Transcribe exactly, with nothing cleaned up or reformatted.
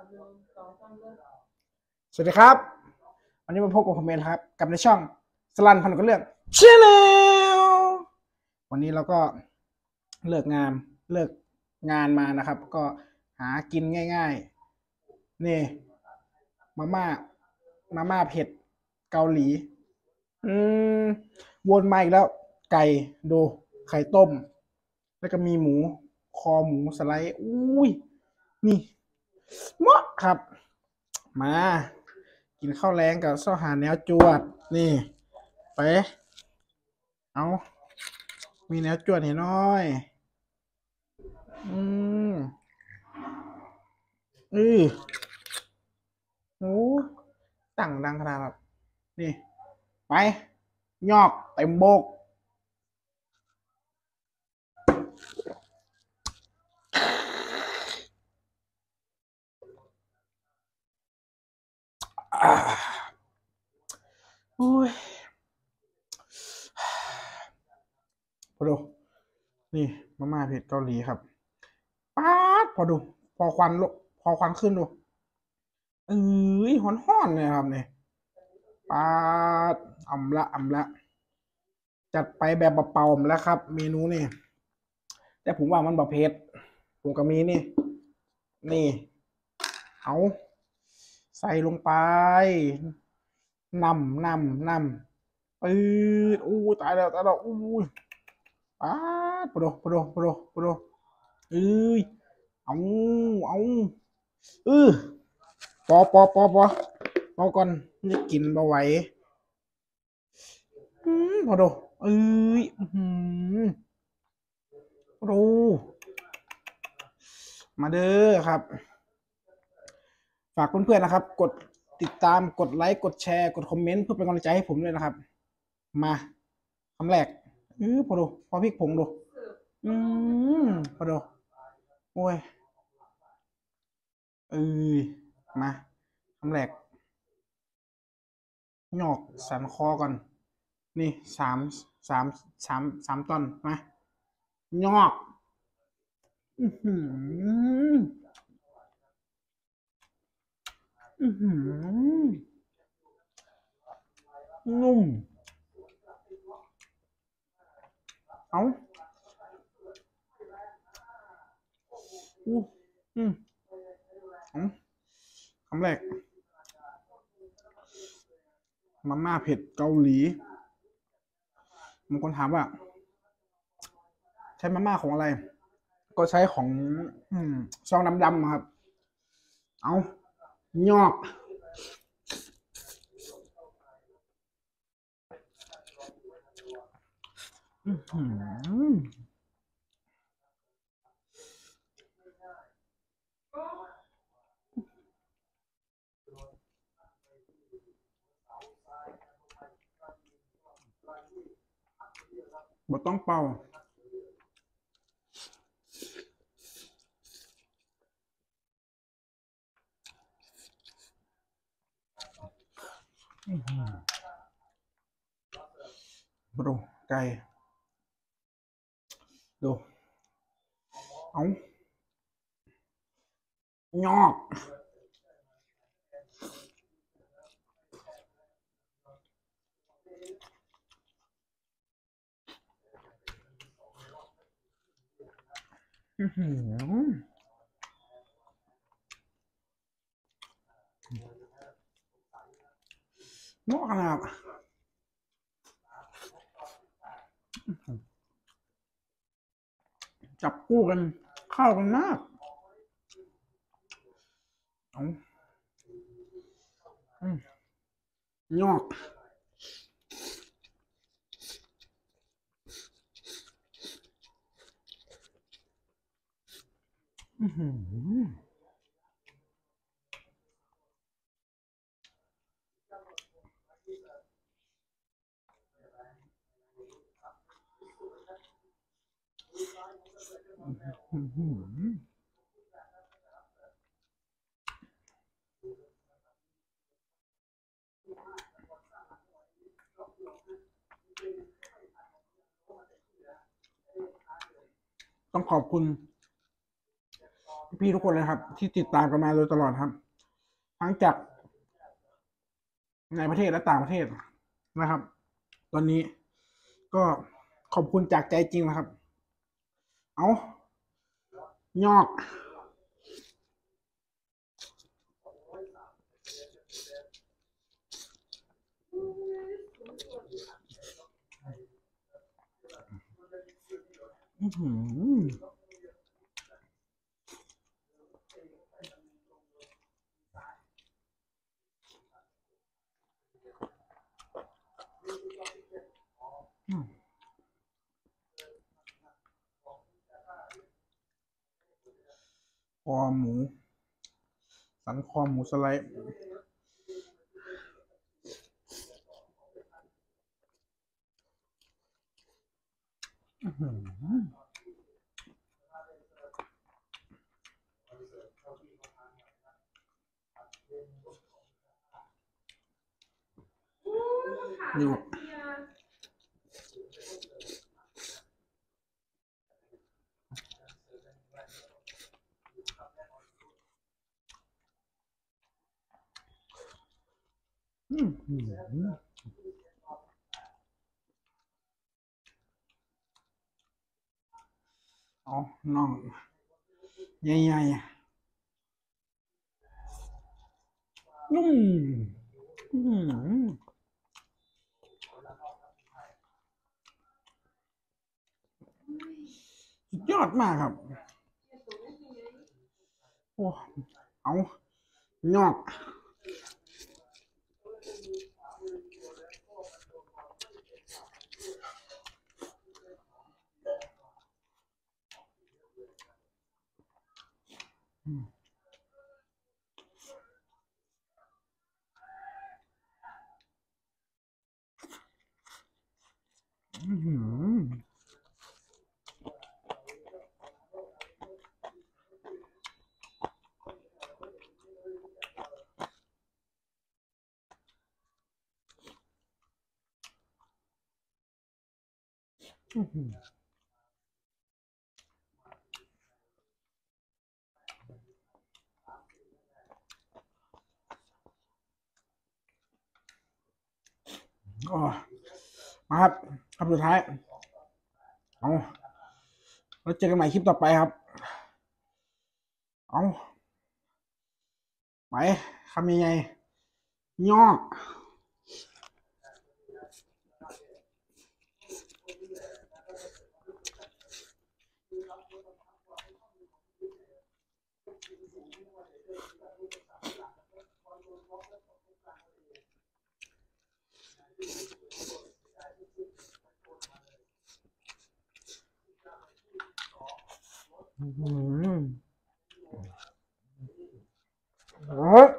สวัสดีครับวันนี้มาพบกับผมเองครับกับในช่องสลันพันก็เรื่องเชนแนลวันนี้เราก็เลิกงานเลิกงานมานะครับก็หากินง่ายๆนี่มาม่ามาม่าเผ็ดเกาหลีอืมวนมาอีกแล้วไก่ดูไข่ต้มแล้วก็มีหมูคอหมูสไลด์อุ้ยนี่เหมาะครับมากินข้าวแรงกับข้าวหาแนวจวดนี่ไปเอามีแนวจวดเห็นน้อยอืมอือโอ้ตั้งดังขนาดแบบนี่ไปยอกเต็มโบกอ่าโอ้ยพอดูนี่มาม่าเผ็ดเกาหลีครับป๊าดพอดูพอควันลุกพอควันขึ้นดูเอ้ยหอนห้อนเลยครับเนี่ยป๊าดอ่ำละอ่ำละจัดไปแบบเบาๆแล้วครับเมนูนี่แต่ผมว่ามันบะเผ็ดผมก็มีนี่นี่เอาใส่ลงไปนำนำนำปืดอู้ตายแล้วตายแล้วอู้ป๊าดปะโดปะโดปะโดปะโดเอ้ยเอาเอาเออปอปอปอปอปอก่อนจะกินบ่ไหวอืมพอโดเอ้ยอืมพอโดมาเด้อครับ ฝากเพื่อนๆนะครับ กดติดตาม กดไลค์ กดแชร์ กดคอมเมนต์เพื่อเป็นกำลังใจให้ผมด้วยนะครับ มาคำแรกอือพอดูพอพริกผงดูอืมพอดูโอ้ยเอ้ยมาคำแรกหยอกสันคอก่อน นี่สามสามสามสามตอนมาหยอกอือหืออือหือนุ่มเอาอู้อืมเอาคำแรกมาม่าเผ็ดเกาหลีบางคนถามว่าใช้มาม่าของอะไร ก็ใช้ของอืมซองดำๆครับ เอายอกอื้อหือบ่ต้องเป่าอื้อหือบดูไก่ดูเอายอกอื้อหือเหมาะขนาดจับคู่กันเข้ากันมากเอาอืมยอกอื้อหืออื้อหือต้องขอบคุณพี่ๆทุกคนเลยครับ ที่ติดตามกันมาโดยตลอดครับ ทั้งจากในประเทศและต่างประเทศนะครับ ตอนนี้ก็ขอบคุณจากใจจริงนะครับ เอายอกอื้อหืออืมคอหมู สันคอหมูสไลด์อื้อหืออยู่ อื้อหือเอาน่องใหญ่ๆนุ่มอื้อหือสุดยอดมากครับ โอ้ เอายอกอืมอื้อหืออื้อหืออ๋อมาครับคำสุดท้าย เอาแล้วเจอกันใหม่คลิปต่อไปครับ เอาไปคำยังไงยอกอื้อหือเฮ้ย